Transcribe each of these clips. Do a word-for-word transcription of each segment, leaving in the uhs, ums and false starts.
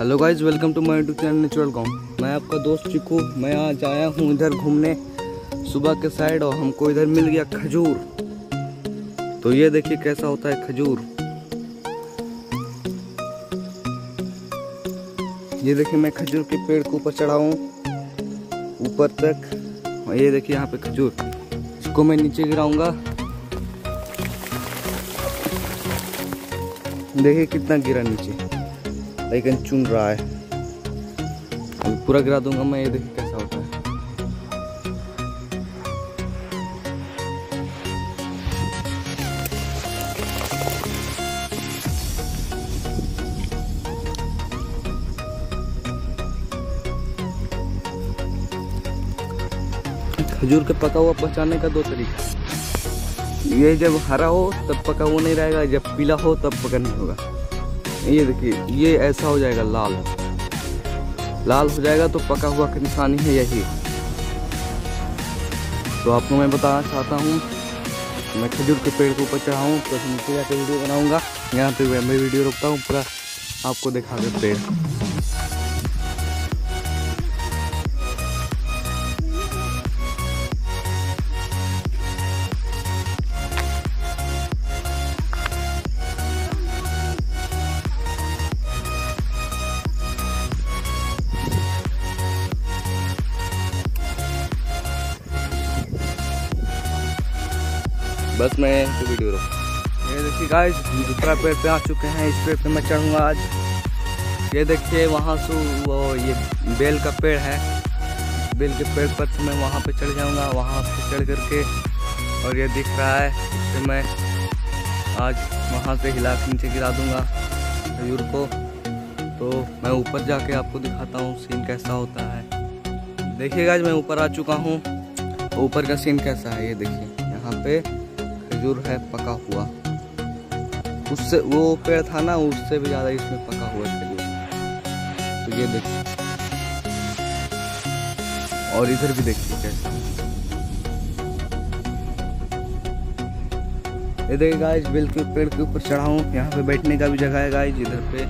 Hello guys, welcome to my YouTube channel natural गाँव। मैं आपका दोस्त चिकू। मैं आज आया हूँ इधर घूमने सुबह के साइड, और हमको इधर मिल गया खजूर। तो ये देखिए कैसा होता है खजूर। ये देखिए मैं खजूर के पेड़ के ऊपर चढ़ा हूँ ऊपर तक, और ये देखिए यहाँ पे खजूर। इसको मैं नीचे गिराऊंगा, देखिए कितना गिरा नीचे, लेकिन चुन रहा है। अभी पूरा गिरा दूंगा मैं, ये देखिए कैसा होता है। खजूर के पका हुआ पहचानने का दो तरीका। ये जब हरा हो तब पका हुआ नहीं रहेगा, जब पीला हो तब पका नहीं होगा। ये देखिए ये ऐसा हो जाएगा, लाल लाल हो जाएगा तो पका हुआ की निशानी है यही। तो आपको मैं बताना चाहता हूँ, मैं खजूर के पेड़ के ऊपर चढ़ा हूँ, तो नीचे जाकर वीडियो बनाऊंगा। यहाँ पे मैं वीडियो रोकता हूँ, पूरा आपको दिखा दे पेड़। बस मैं तो वीडियो रोक। ये देखिए गाइस, दूसरा पेड़ पे आ चुके हैं। इस पेड़ पे मैं चढ़ूंगा आज। ये देखिए वहाँ से वो ये बेल का पेड़ है, बेल के पेड़ पर से मैं वहाँ पे चढ़ जाऊंगा। वहाँ से चढ़ करके, और ये दिख रहा है, इससे मैं आज वहाँ से हिला के नीचे गिरा दूंगा खजूर को। तो मैं ऊपर जाके आपको दिखाता हूँ सीन कैसा होता है। देखिए गाइस, मैं ऊपर आ चुका हूँ। ऊपर का सीन कैसा है ये देखिए। यहाँ पे खजूर है पका हुआ, उससे वो पेड़ था ना, उससे भी ज्यादा इसमें पका हुआ खजूर। तो ये देखिए, और इधर भी देखिए कैसा। ये देखिए गाइस, बेल के पेड़ के ऊपर चढ़ा हूँ। यहाँ पे बैठने का भी जगह है गाइस इधर पे।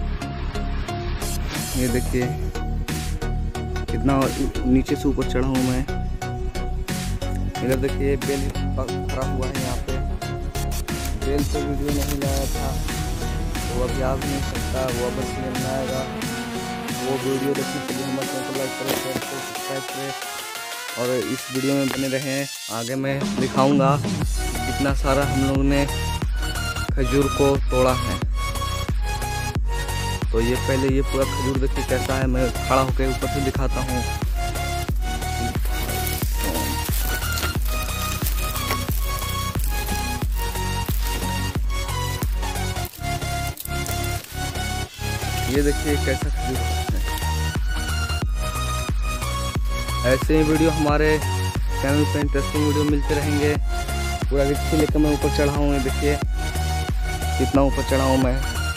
ये देखिए कितना नीचे से ऊपर चढ़ा हूँ मैं। इधर देखिए बेल भरा हुआ है। यहाँ पे बेल पे वीडियो नहीं लाया था, वो अभी आ भी नहीं सकता, वो बस नहीं आएगा। वो वीडियो देखने के लिए हमारे चैनल को लाइक करें, शेयर करें, सब्सक्राइब करें, और इस वीडियो में बने रहें। आगे मैं दिखाऊंगा कितना सारा हम लोगों ने खजूर को तोड़ा है। तो ये पहले ये पूरा खजूर देखिए कैसा है। मैं खड़ा होकर ऊपर से दिखाता हूँ। ये देखिए कैसा खजूर है। ऐसे ही वीडियो हमारे चैनल पे इंटरेस्टिंग वीडियो मिलते रहेंगे। पूरा रिक्शा लेकर मैं ऊपर चढ़ा हूँ। ये देखिए कितना ऊपर चढ़ा हूँ मैं।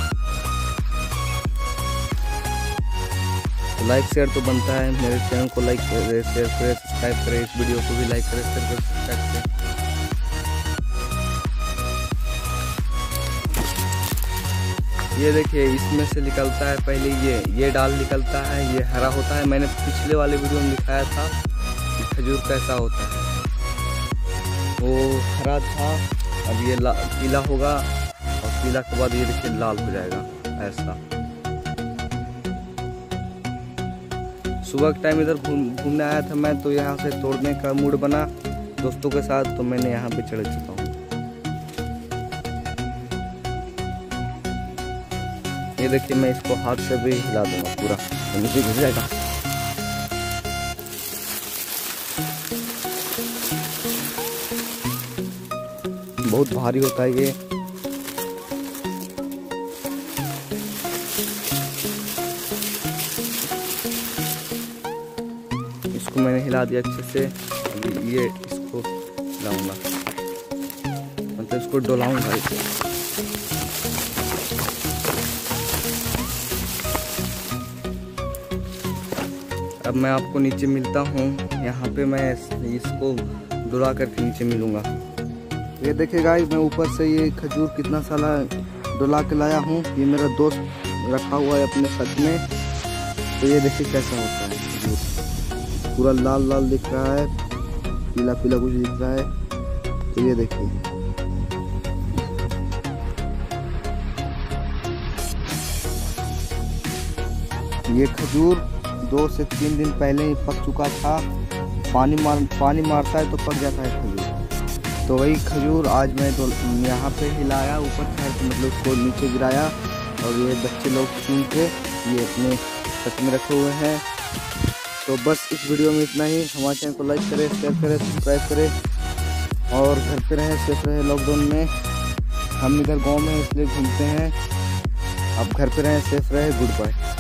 तो लाइक शेयर तो बनता है। मेरे चैनल को लाइक करें, शेयर करें, सब्सक्राइब करें। इस वीडियो को भी लाइक करें, शेयर करें, सब्सक्राइब करें। ये देखिए इसमें से निकलता है पहले ये ये डाल निकलता है, ये हरा होता है। मैंने पिछले वाले वीडियो में दिखाया था कि खजूर कैसा होता है। वो हरा था, अब ये पीला होगा, और पीला के बाद ये देखिए लाल हो जाएगा ऐसा। सुबह के टाइम इधर घूम घूमने आया था मैं, तो यहाँ से तोड़ने का मूड बना दोस्तों के साथ, तो मैंने यहाँ पे चढ़ चुका हूँ। ये देखिए मैं इसको हाथ से भी हिला दूंगा, पूरा तो नीचे घुस जाएगा। बहुत भारी होता है ये। इसको मैंने हिला दिया अच्छे से। ये इसको हिलाऊंगा, मतलब इसको डोलाऊंगा इसे। अब मैं आपको नीचे मिलता हूँ। यहाँ पे मैं इसको डुला करके नीचे मिलूँगा। ये देखिए गाइस, मैं ऊपर से ये खजूर कितना सारा डुला के लाया हूँ। ये मेरा दोस्त रखा हुआ है अपने सच में। तो ये देखिए कैसा होता है खजूर, पूरा लाल लाल दिख रहा है, पीला पीला कुछ दिख रहा है। तो ये देखिए ये खजूर दो से तीन दिन पहले ही पक चुका था। पानी मार पानी मारता है तो पक जाता है खजूर। तो वही खजूर आज मैं तो यहाँ पे हिलाया, ऊपर साइड मतलब उसको नीचे गिराया, और ये बच्चे लोग छीन के ये अपने छत में रखे हुए हैं। तो बस इस वीडियो में इतना ही। हमारे चैनल को लाइक करें, शेयर करें, सब्सक्राइब करें और घर पे रहें, सेफ रहें लॉकडाउन में। हम इधर गांव में इसलिए घूमते हैं। आप घर पे रहें, सेफ रहें। Good bye.